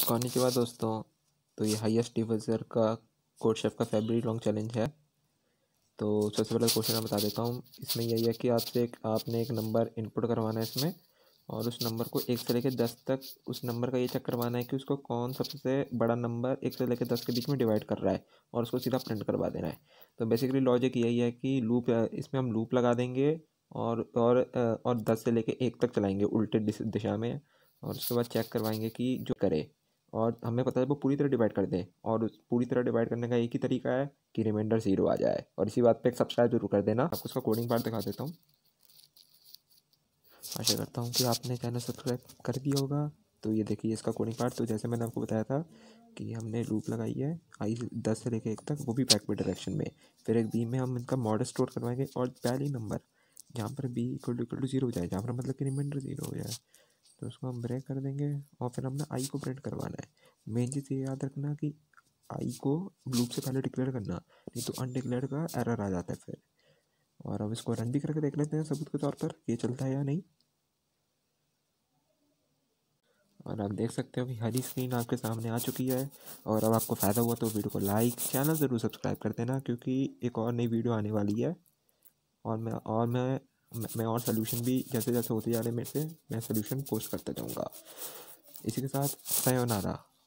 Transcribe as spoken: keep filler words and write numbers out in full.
कॉनिचिवा दोस्तों। तो ये हाईएस्ट डिवीजर का कोड शेफ का फेब्रुअरी लॉन्ग चैलेंज है। तो सबसे पहले क्वेश्चन मैं बता देता हूँ। इसमें यही है कि आपसे एक आपने एक नंबर इनपुट करवाना है इसमें, और उस नंबर को एक से लेकर दस तक उस नंबर का ये चेक करवाना है कि उसको कौन सबसे बड़ा नंबर एक से लेकर दस के बीच में डिवाइड कर रहा है, और उसको सीधा प्रिंट करवा देना है। तो बेसिकली लॉजिक यही है कि लूप इसमें हम लूप लगा देंगे और और और दस से लेकर एक तक चलाएंगे उल्टे दिशा में, और उसके बाद चेक करवाएंगे कि जो करे, और हमें पता है वो पूरी तरह डिवाइड कर दें। और उस पूरी तरह डिवाइड करने का एक ही तरीका है कि रिमाइंडर जीरो आ जाए। और इसी बात पे एक सब्सक्राइब जरूर कर देना। आपको उसका कोडिंग पार्ट दिखा देता हूँ। आशा करता हूँ कि आपने चैनल सब्सक्राइब कर दिया होगा। तो ये देखिए इसका कोडिंग पार्ट। तो जैसे मैंने आपको बताया था कि हमने लूप लगाई है आई दस से लेकर एक तक, वो भी बैकवर्ड डायरेक्शन में। फिर एक बी में हम इनका मॉडल स्टोर करवाएंगे, और पहली नंबर जहाँ पर B equal to equal to zero हो जाए, जहाँ पर मतलब कि रिमाइंडर जीरो हो जाए, तो उसको हम ब्रेक कर देंगे। और फिर हमने आई को प्रिंट करवाना है। मेन चीज़ ये याद रखना कि आई को लूप से पहले डिक्लेयर करना, नहीं तो अनडिक्लेयर्ड का एरर आ जाता है फिर। और अब इसको रन भी करके देख लेते हैं सबूत के तौर पर ये चलता है या नहीं। और आप देख सकते हो कि हरी स्क्रीन आपके सामने आ चुकी है। और अब आपको फ़ायदा हुआ तो वीडियो को लाइक, चैनल ज़रूर सब्सक्राइब कर देना, क्योंकि एक और नई वीडियो आने वाली है। और मैं और मैं मैं और सोल्यूशन भी जैसे जैसे होते जा रहे मेरे से, मैं सोल्यूशन पोस्ट करता जाऊँगा। इसी के साथ sayonara।